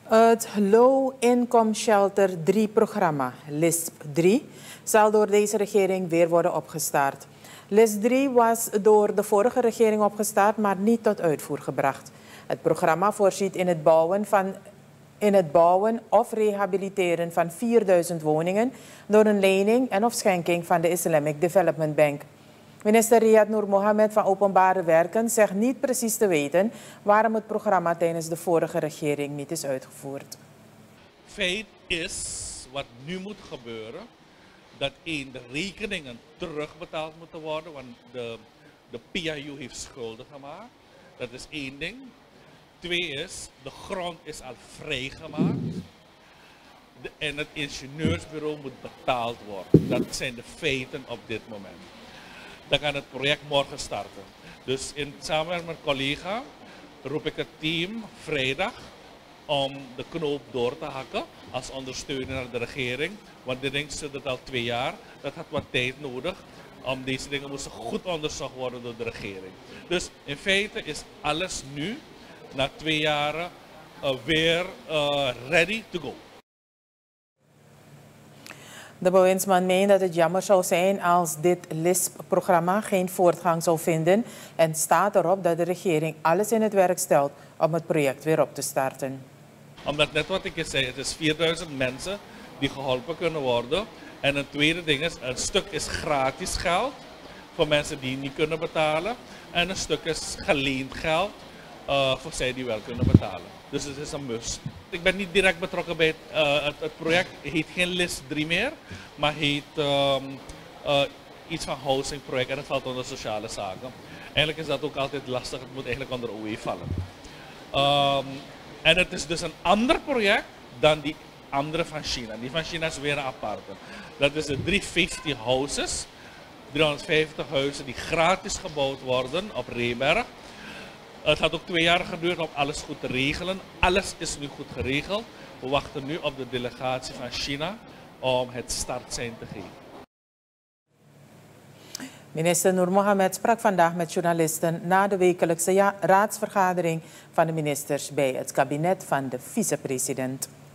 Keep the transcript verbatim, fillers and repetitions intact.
Het Low Income Shelter drie-programma, L I S P drie, zal door deze regering weer worden opgestart. L I S P drie was door de vorige regering opgestart, maar niet tot uitvoer gebracht. Het programma voorziet in het bouwen, van, in het bouwen of rehabiliteren van vierduizend woningen door een lening en of schenking van de Islamic Development Bank. Minister Riyad Noor Mohammed van Openbare Werken zegt niet precies te weten waarom het programma tijdens de vorige regering niet is uitgevoerd. Feit is, wat nu moet gebeuren, dat één, de rekeningen terugbetaald moeten worden, want de, de P I U heeft schulden gemaakt. Dat is één ding. Twee is, de grond is al vrijgemaakt. De, en het ingenieursbureau moet betaald worden. Dat zijn de feiten op dit moment. Dan kan het project morgen starten. Dus in samenwerking met collega roep ik het team vrijdag om de knoop door te hakken als ondersteuner naar de regering. Want dit ding zit het al twee jaar. Dat had wat tijd nodig. Om deze dingen moesten goed onderzocht worden door de regering. Dus in feite is alles nu, na twee jaren, uh, weer uh, ready to go. De bewindsman meent dat het jammer zou zijn als dit L I S P-programma geen voortgang zou vinden en staat erop dat de regering alles in het werk stelt om het project weer op te starten. Omdat net wat ik zei, het is vierduizend mensen die geholpen kunnen worden. En een tweede ding is, een stuk is gratis geld voor mensen die niet kunnen betalen. En een stuk is geleend geld uh, voor zij die wel kunnen betalen. Dus het is een must. Ik ben niet direct betrokken bij het, uh, het, het project. Het heet geen L I S drie meer, maar heet um, uh, iets van housing project en het valt onder sociale zaken. Eigenlijk is dat ook altijd lastig, het moet eigenlijk onder O E vallen. Um, en het is dus een ander project dan die andere van China. Die van China is weer een aparte. Dat is de driehonderdvijftig houses, driehonderdvijftig huizen die gratis gebouwd worden op Reeberg. Het had ook twee jaar geduurd om alles goed te regelen. Alles is nu goed geregeld. We wachten nu op de delegatie van China om het startsein te geven. Minister Noor Mohammed sprak vandaag met journalisten na de wekelijkse raadsvergadering van de ministers bij het kabinet van de vicepresident.